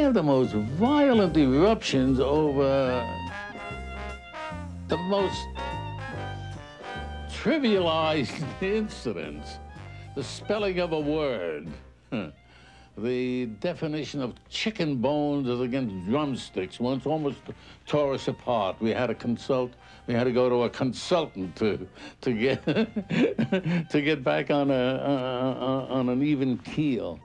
have the most violent eruptions over the most trivialized incidents. The spelling of a word. The definition of chicken bones as against drumsticks once almost tore us apart. We had to go to a consultant to get to get back on an even keel.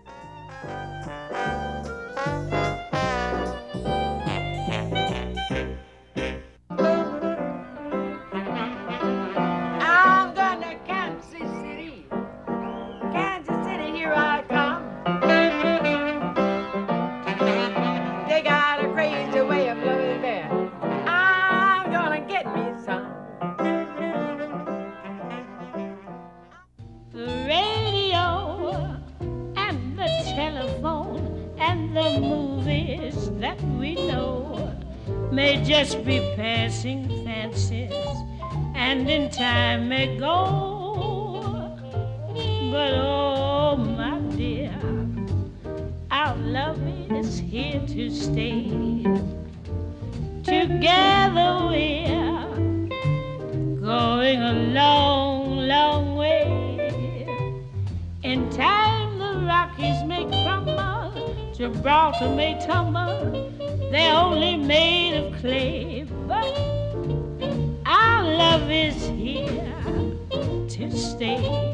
I'm going to Kansas City. Kansas City, here I come. They got a crazy way of loving there. I'm gonna get me some. The radio and the telephone and the movies that we know may just be passing fancies and in time may go. But oh, my dear, our love is here to stay. Together we're going a long, long way. In time the Rockies may crumble, Gibraltar may tumble, they're only made of clay. But our love is here to stay.